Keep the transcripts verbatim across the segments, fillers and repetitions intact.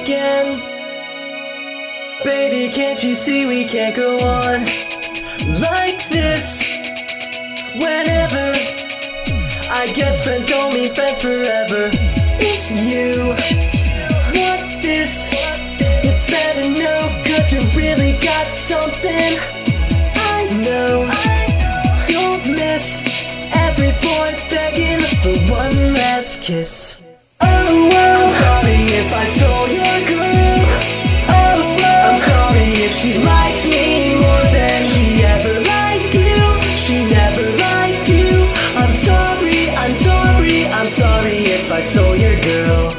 again. Baby, can't you see we can't go on like this? Whenever, I guess friends don't mean friends forever. If you want this, you better know, cause you really got something. I know you'll miss every boy begging for one last kiss. Oh, I'm sorry if I stole your girl. Oh, I'm sorry if she likes me more than she ever liked you. She never liked you. I'm sorry, I'm sorry, I'm sorry if I stole your girl.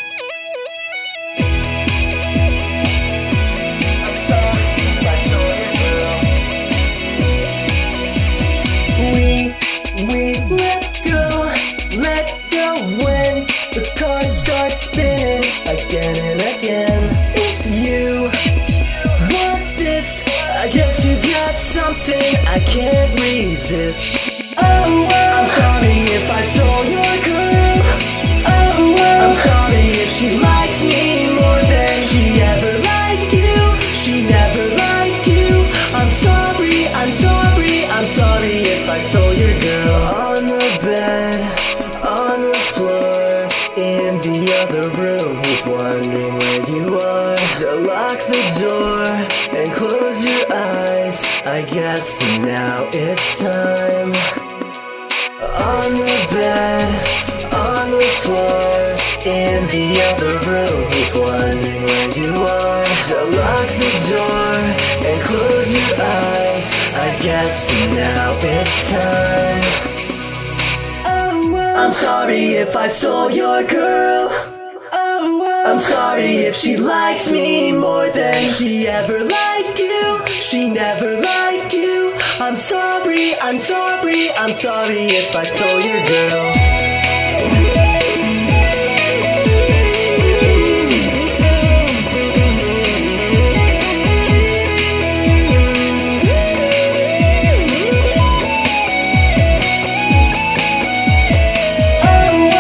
We, we let go, let go when the car starts spinning again and again. If you want this, I guess you got something I can't resist. Oh, I'm sorry if I stole your girl. Oh, I'm sorry if she likes me more than she ever liked you. She never liked you. I'm sorry, I'm sorry, I'm sorry if I stole your girl. On the bed, on the floor, in the other room, he's wondering where you are. So lock the door and close your eyes, I guess now it's time. On the bed, on the floor, in the other room, he's wondering where you are. So lock the door and close your eyes, I guess now it's time. I'm sorry if I stole your girl. Oh, I'm sorry if she likes me more than she ever liked you. She never liked you. I'm sorry, I'm sorry, I'm sorry if I stole your girl.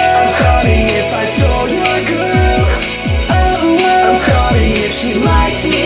She likes me